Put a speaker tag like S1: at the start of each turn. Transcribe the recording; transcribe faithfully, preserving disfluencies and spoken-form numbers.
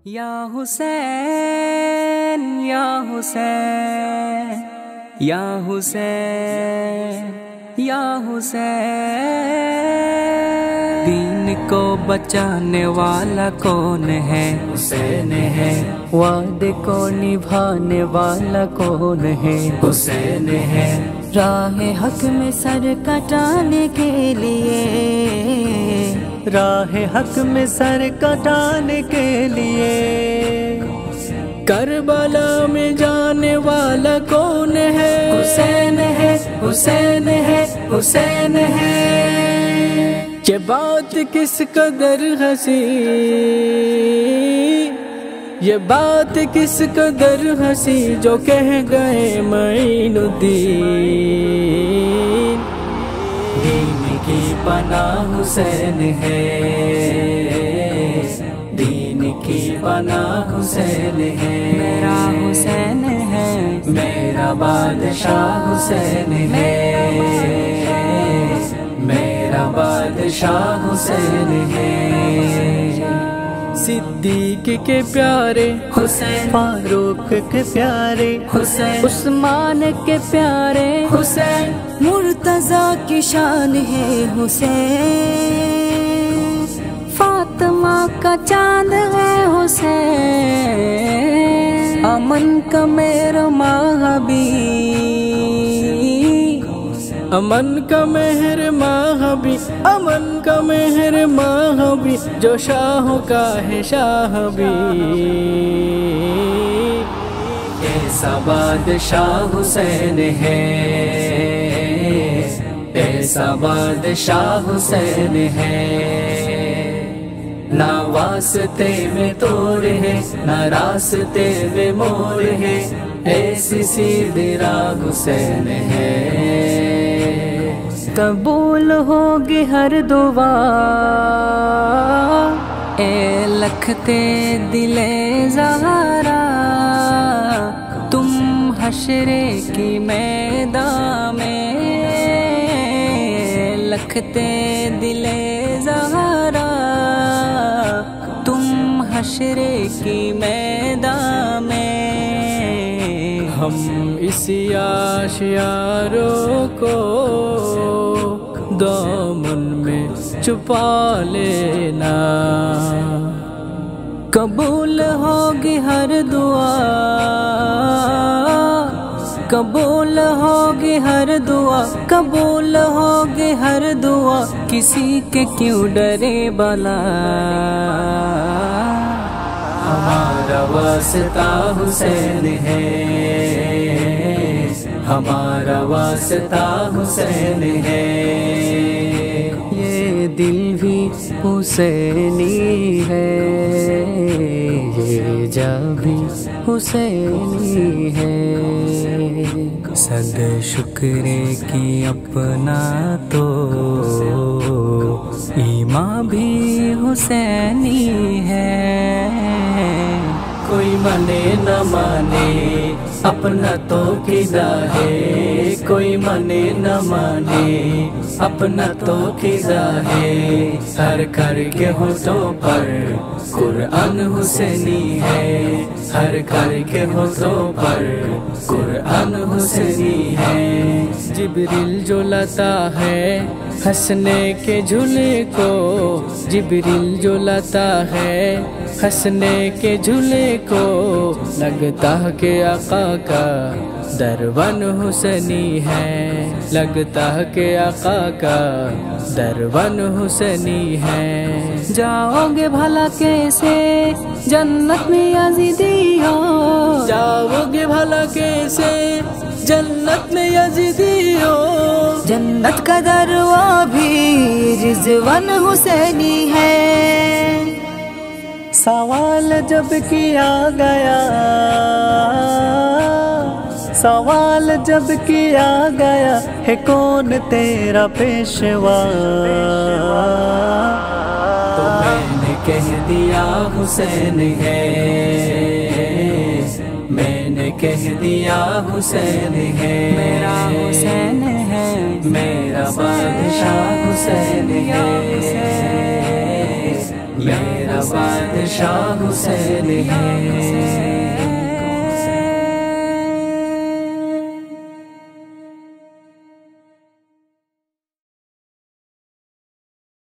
S1: یا حسین یا حسین یا حسین یا حسین، دین کو بچانے والا کون ہے؟ حسین ہے۔ وعدے کو نبھانے والا کون ہے؟ حسین ہے۔
S2: راہ حق میں سر کٹانے کے لیے،
S1: راہ حق میں سر کٹانے کے لیے، کربلا میں جانے والا کون ہے؟
S2: حسین ہے، حسین ہے، حسین ہے۔
S1: یہ بات کس قدر ہنسی، یہ بات کس قدر ہنسی جو کہہ گئے معین الدین، دین کی پناہ حسین ہے، دین کی پناہ حسین ہے۔
S2: میرا حسین ہے،
S1: میرا بادشاہ حسین ہے، میرا بادشاہ حسین ہے۔ صدیق کے پیارے
S2: حسین،
S1: فاروق کے پیارے
S2: حسین،
S1: عثمان کے پیارے
S2: حسین، مرتضیٰ کی شان ہے حسین، فاطمہ کا چاند ہے حسین،
S1: امن کا میرا محبوب، امن کا مہر محبی، امن کا مہر محبی، جو شاہوں کا ہے شاہ بھی، ایسا بادشاہ حسین ہے، ایسا بادشاہ حسین ہے۔ نہ واسطے میں توڑ ہے، نہ راستے میں موڑ ہے، ایسی سیدھی راہ حسین ہے۔ قبول ہوگی ہر دعا اے لکھتے دل زہرا، تم حشرے کی میدان میں لکھتے دل زہرا، تم حشرے کی میدان میں، ہم اسی آشیاروں کو دامن میں چھپا لینا، قبول ہوگی ہر دعا، قبول ہوگی ہر دعا، قبول ہوگی ہر دعا، کسی کے کیوں ڈرے بلا، ہمارا واسطہ حسین ہے، ہمارا واسطہ حسین ہے، یہ دل بھی حسینی ہے، یہ جان بھی حسینی ہے، صد شکرے کی اپنا تو ایمان بھی حسینی ہے، کوئی مانے نہ مانے اپنا تو قضا ہے، کوئی مانے نہ مانے اپنا تو قضا ہے، ہر گھر کے ہونٹوں پر قرآن حسینی ہے، ہر گھر کے ہونٹوں پر قرآن حسینی ہے، جبریل جو لاتا ہے ہنسنے کے جھولے کو، جبریل جو لاتا ہے ہنسنے کے جھولے کو، لگتا ہے کہ آقا کا دربان حسینی ہے، لگتا ہے کہ آقا کا دربان حسینی ہے،
S2: جاؤ گے بھلا کیسے جنت میں یزیدیو،
S1: جاؤ گے بھلا کیسے جنت میں یزیدیو،
S2: جنت کا دروا بھی رضوان حسینی ہے،
S1: سوال جب کیا گیا، سوال جب کیا گیا ہے کون تیرا پیشوا، تو میں نے کہہ دیا حسین ہے، میں نے کہہ دیا حسین ہے،
S2: میرا حسین ہے،
S1: میرا بادشاہ حسین ہے، میرا بادشاہ حسین ہے.